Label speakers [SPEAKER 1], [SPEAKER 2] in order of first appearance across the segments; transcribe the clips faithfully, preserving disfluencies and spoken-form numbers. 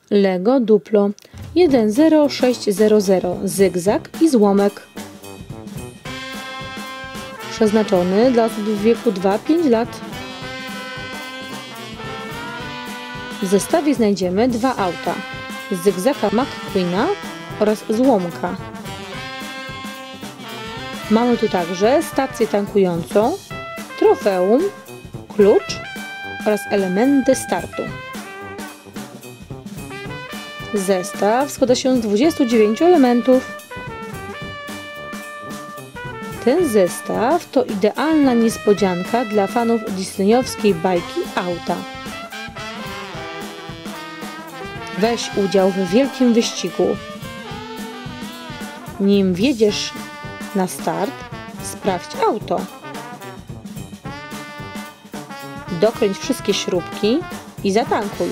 [SPEAKER 1] Lego Duplo jeden zero sześć zero zero zygzak i złomek. Przeznaczony dla osób w wieku dwa do pięciu lat. W zestawie znajdziemy dwa auta, zygzaka McQueena oraz złomka. Mamy tu także stację tankującą, trofeum, klucz oraz elementy startu. Zestaw składa się z dwudziestu dziewięciu elementów. Ten zestaw to idealna niespodzianka dla fanów disneyowskiej bajki auta. Weź udział w wielkim wyścigu. Nim wjedziesz na start, sprawdź auto. Dokręć wszystkie śrubki i zatankuj.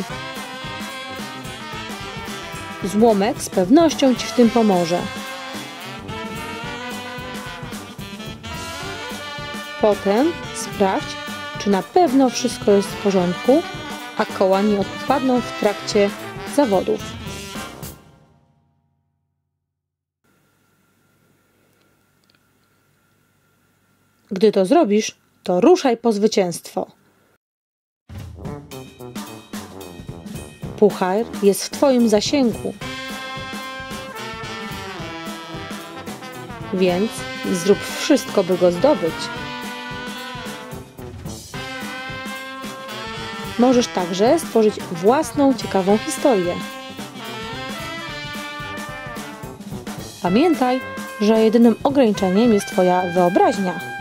[SPEAKER 1] Złomek z pewnością Ci w tym pomoże. Potem sprawdź, czy na pewno wszystko jest w porządku, a koła nie odpadną w trakcie zawodów. Gdy to zrobisz, to ruszaj po zwycięstwo. Puchar jest w Twoim zasięgu, więc zrób wszystko, by go zdobyć. Możesz także stworzyć własną ciekawą historię. Pamiętaj, że jedynym ograniczeniem jest Twoja wyobraźnia.